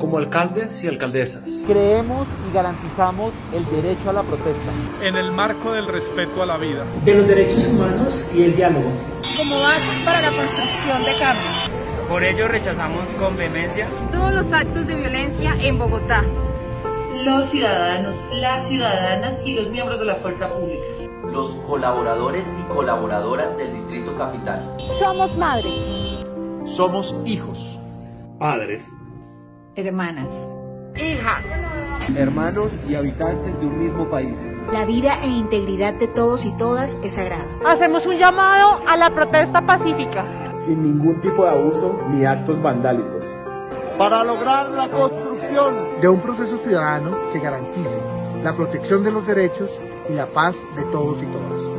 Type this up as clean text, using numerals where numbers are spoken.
como alcaldes y alcaldesas. Creemos y garantizamos el derecho a la protesta. En el marco del respeto a la vida. De los derechos humanos y el diálogo. Como base para la construcción de cambio. Por ello rechazamos con vehemencia todos los actos de violencia en Bogotá. Los ciudadanos, las ciudadanas y los miembros de la fuerza pública. Los colaboradores y colaboradoras del Distrito Capital. Somos madres. Somos hijos. Padres. Hermanas. Hijas. Hermanos y habitantes de un mismo país. La vida e integridad de todos y todas es sagrada. Hacemos un llamado a la protesta pacífica. Sin ningún tipo de abuso ni actos vandálicos. Para lograr la construcción de un proceso ciudadano que garantice la protección de los derechos y la paz de todos y todas.